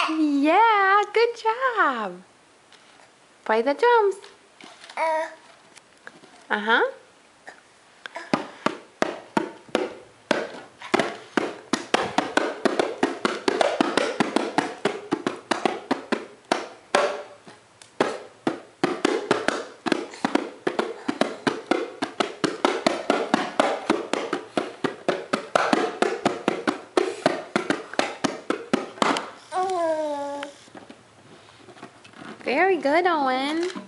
Yeah, good job. Play the drums. Uh-huh. Very good, Owen.